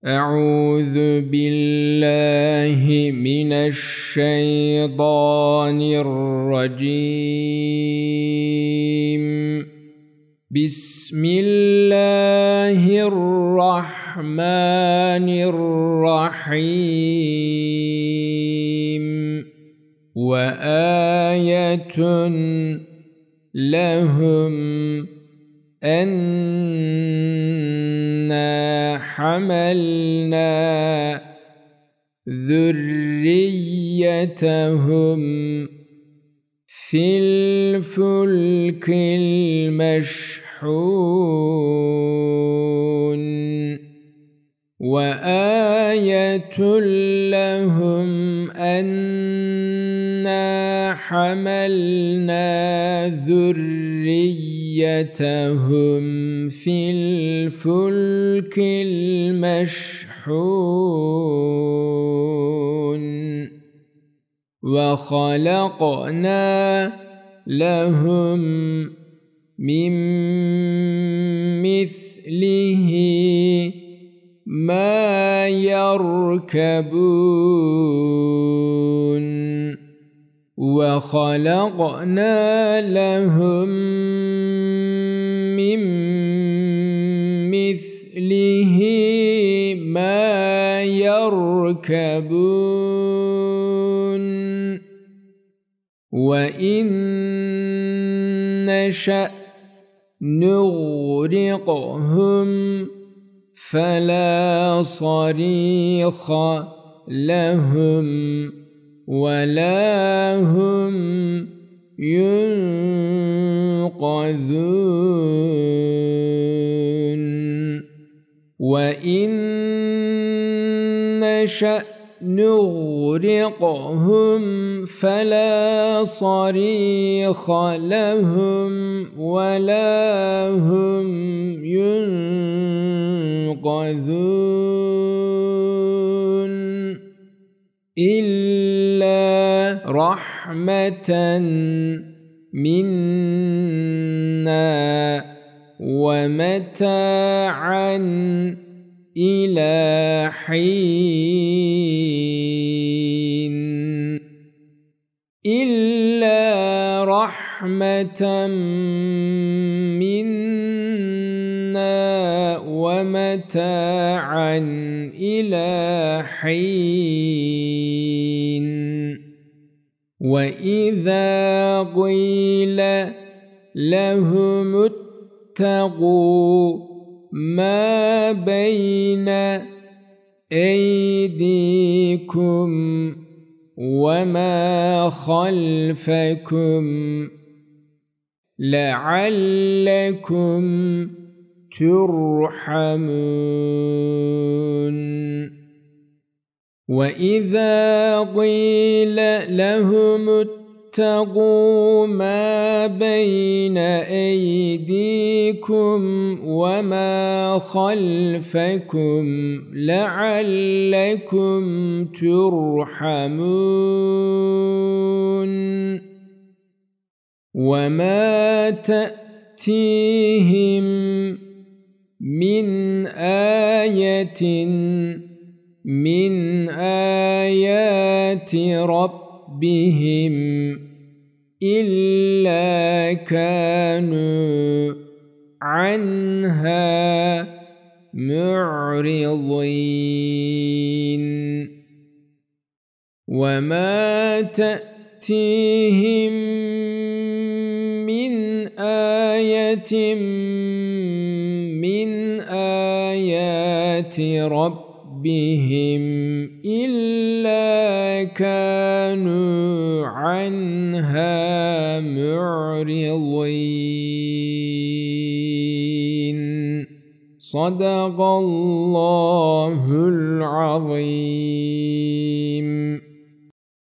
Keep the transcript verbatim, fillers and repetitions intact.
أعوذ بالله من الشيطان الرجيم. بسم الله الرحمن الرحيم. وآية لهم أنا حملنا ذريتهم في الفلك المشحون. وآية لهم أنا حملنا ذريتهم في الفلك المشحون. وخلقنا لهم من مثله ما يركبون. وخلقنا لهم من مثله ما يركبون. وإن نشأ نغرقهم فلا صريخ لهم ولا هم ينقذون. وإن نشأ نغرقهم فلا صريخ لهم ولا هم ينقذون إلا رحمة منا ومتاعا إلى حين. إلا رحمة منا ومتاعا إلى حين. وإذا قيل لهم اتقوا ما بين أيديكم وما خلفكم لعلكم ترحمون. وإذا قيل لهم اتقوا ما بين أيديكم وما خلفكم لعلكم ترحمون. وما تأتيهم من آية من آيات ربهم إلا كانوا عنها معرضين. وما تأتيهم من آية من آيات ربهم بهم إلا كانوا عنها معرضين. صدق الله العظيم.